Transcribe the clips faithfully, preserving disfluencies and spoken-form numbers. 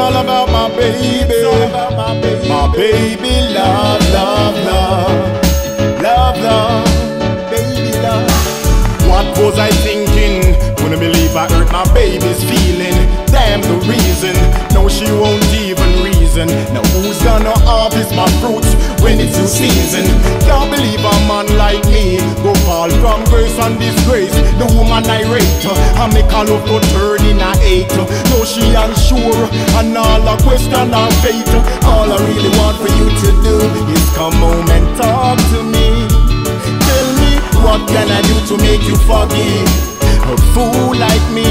all about my baby. It's all about my baby. My baby love, love, love, love, love, baby love. What was I thinking? Couldn't believe I hurt my baby's feeling. Damn the reason. No, she won't even reason. Now who's gonna harvest my fruits when it's new season? Can't believe a man like me go fall from grace and disgrace. The woman I rate, I make her love to turn in a hate. No, she unsure and all a question her fate. All I really want for you to do is come home and talk to me. Tell me, what can I do to make you forgive a fool like me?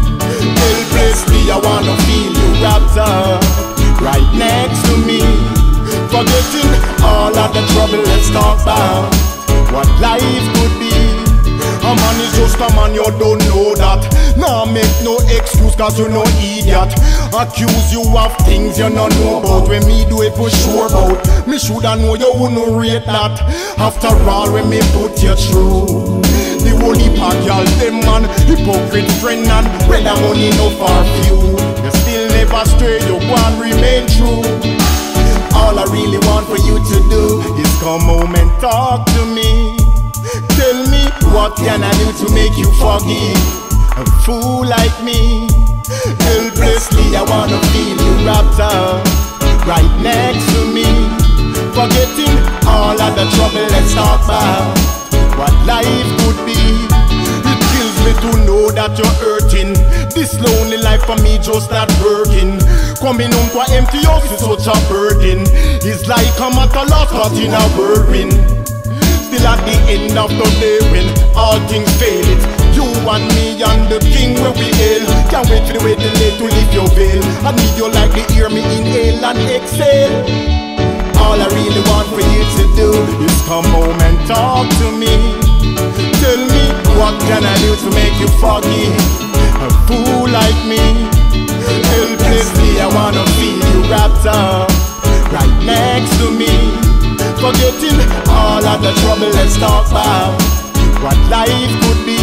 Helplessly, I wanna feel you wrapped up right next to me. Forgetting all of the trouble, let's talk about what life could be. A man is just a man, you don't know that. Nah, make no excuse cause you're no idiot. Accuse you of things you don't know about. When me do it for sure about, me shoulda know you wouldn't rate that. After all, when me put you through the holy pack, y'all them man, hypocrite friend and whether money no for few. You still never stray, you go and remain true. All I really want for you to do is come home and talk to me. Tell me, what can I do to make you forgive a fool like me? Helplessly, I wanna feel you wrapped up right next to me. Forgetting all of the trouble, let's talk about what life could be. It kills me to know that you're hurting. This lonely life for me just not working. Coming home to an empty house is such a burden. It's like I'm at a loss caught in a whirlwind. Still at the end of the day when all things fail, it you and me and the king where we hail. Can't wait for the way the day to lift your veil. I need you like to hear me inhale and exhale. All I really want for you to do is come home and talk to me. Tell me, what can I do to make you forgive a fool like me? Helplessly, I wanna feel you wrapped up right next to me. Forgetting all of the trouble, let's talk about what life could be.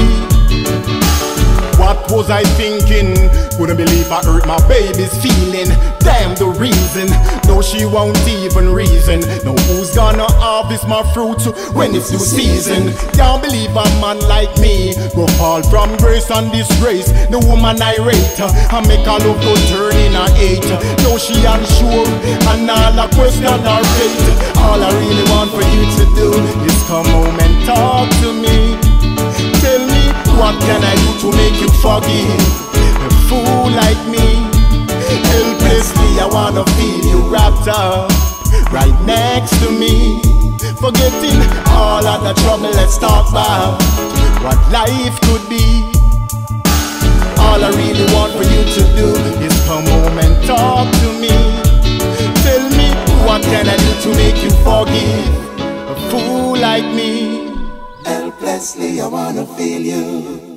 What was I thinking? Couldn't believe I hurt my baby's feeling. Damn the reason. No, she won't even reason. No, who's gonna harvest my fruit when it's new season? Can't believe a man like me go fall from grace and disgrace. The woman I rate, I make her love to turn in a hate. No, she unsure and all a question her fate. All I really want for you to do is come home and talk to me. Tell me, what can I do to make you forgive a fool like me? Helplessly, I wanna feel you wrapped up right next to me. Forgetting all of the trouble, let's talk about what life could be. All I really want for you to do is come home and talk to me. Tell me, what can I do to make you forgive a fool like me? Helplessly, I wanna feel you